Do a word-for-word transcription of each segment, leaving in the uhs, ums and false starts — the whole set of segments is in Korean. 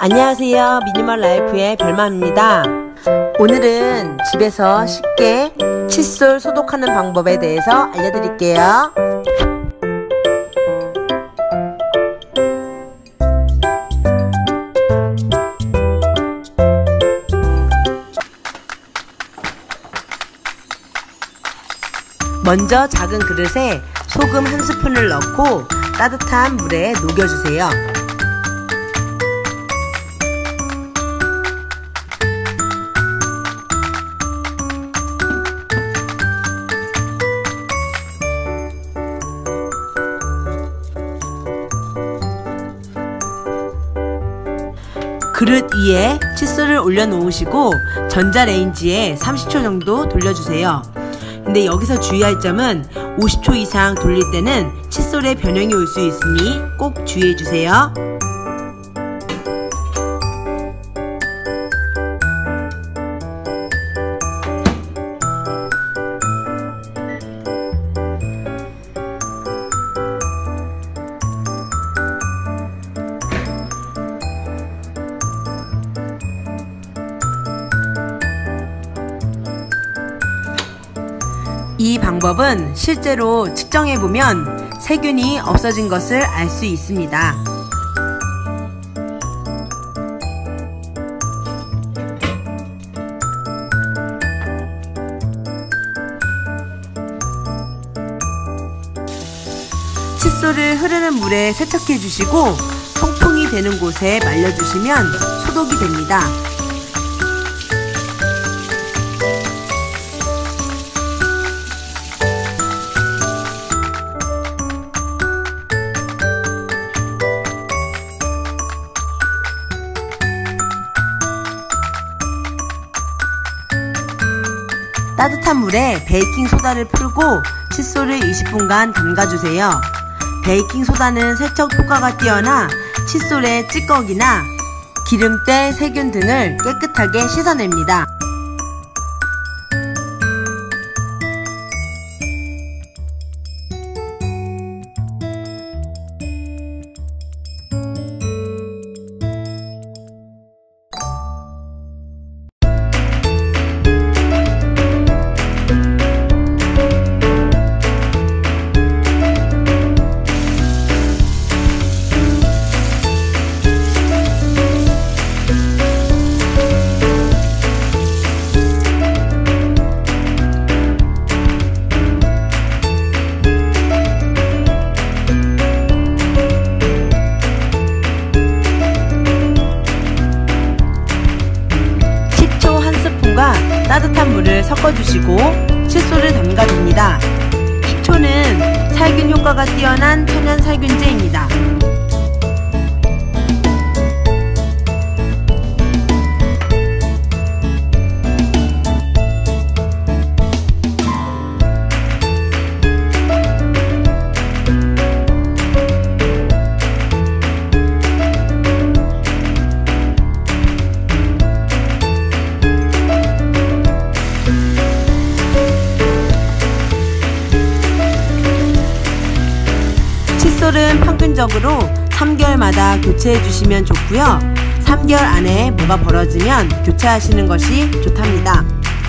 안녕하세요. 미니멀 라이프의 별맘입니다. 오늘은 집에서 쉽게 칫솔 소독하는 방법에 대해서 알려드릴게요. 먼저 작은 그릇에 소금 한 스푼을 넣고 따뜻한 물에 녹여주세요. 그릇 위에 칫솔을 올려 놓으시고 전자레인지에 삼십 초 정도 돌려주세요. 근데 여기서 주의할 점은 오십 초 이상 돌릴 때는 칫솔에 변형이 올 수 있으니 꼭 주의해 주세요. 이 방법은 실제로 측정해보면 세균이 없어진 것을 알 수 있습니다. 칫솔을 흐르는 물에 세척해 주시고 통풍이 되는 곳에 말려주시면 소독이 됩니다. 따뜻한 물에 베이킹소다를 풀고 칫솔을 이십 분간 담가주세요. 베이킹소다는 세척 효과가 뛰어나 칫솔의 찌꺼기나 기름때, 세균 등을 깨끗하게 씻어냅니다. 따뜻한 물을 섞어주시고 칫솔을 담가줍니다. 식초는 살균 효과가 뛰어난 천연 살균제입니다. 칫솔은 평균적으로 삼 개월마다 교체해 주시면 좋고요. 삼 개월 안에 뭐가 벌어지면 교체하시는 것이 좋답니다.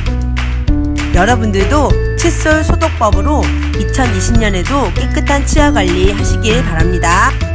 여러분들도 칫솔 소독법으로 이천이십 년에도 깨끗한 치아 관리 하시길 바랍니다.